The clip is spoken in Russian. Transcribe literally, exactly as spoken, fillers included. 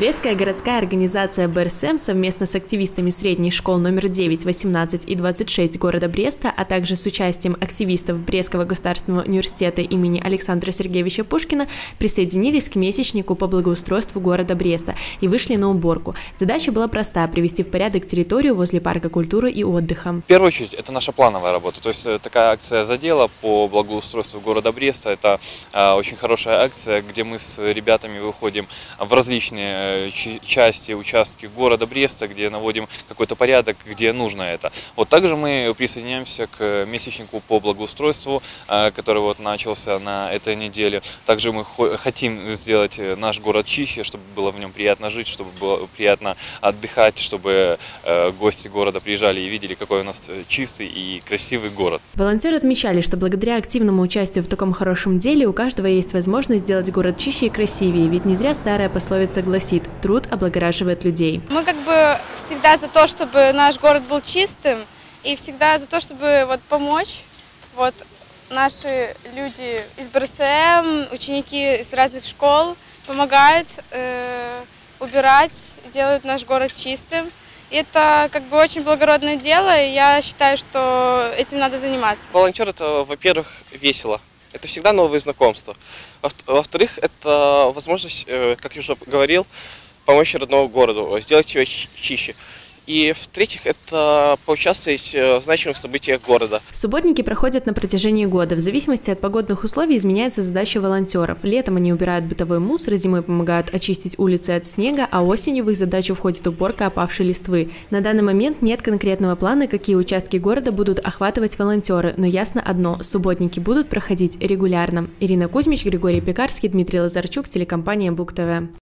Брестская городская организация БРСМ совместно с активистами средних школ номер девять, восемнадцать и двадцать шесть города Бреста, а также с участием активистов Брестского государственного университета имени Александра Сергеевича Пушкина присоединились к месячнику по благоустройству города Бреста и вышли на уборку. Задача была проста – привести в порядок территорию возле парка культуры и отдыха. В первую очередь, это наша плановая работа. То есть такая акция задела по благоустройству города Бреста. Это э, очень хорошая акция, где мы с ребятами выходим в различные части, участки города Бреста, где наводим какой-то порядок, где нужно это. Вот также мы присоединяемся к месячнику по благоустройству, который вот начался на этой неделе. Также мы хотим сделать наш город чище, чтобы было в нем приятно жить, чтобы было приятно отдыхать, чтобы гости города приезжали и видели, какой у нас чистый и красивый город. Волонтеры отмечали, что благодаря активному участию в таком хорошем деле у каждого есть возможность сделать город чище и красивее, ведь не зря старая пословица гласит: труд облагораживает людей. Мы как бы всегда за то, чтобы наш город был чистым, и всегда за то, чтобы вот помочь. Вот наши люди из БРСМ, ученики из разных школ помогают э, убирать, делают наш город чистым. И это как бы очень благородное дело, и я считаю, что этим надо заниматься. Волонтер — это, во-первых, весело. Это всегда новые знакомства. Во-вторых, это возможность, как я уже говорил, помочь родному городу, сделать его чище. И в-третьих, это поучаствовать в значимых событиях города. Субботники проходят на протяжении года. В зависимости от погодных условий изменяется задача волонтеров. Летом они убирают бытовой мусор, зимой помогают очистить улицы от снега, а осенью в их задачу входит уборка опавшей листвы. На данный момент нет конкретного плана, какие участки города будут охватывать волонтеры, но ясно одно – субботники будут проходить регулярно. Ирина Кузьмич, Григорий Пекарский, Дмитрий Лазарчук, телекомпания Буг ТВ.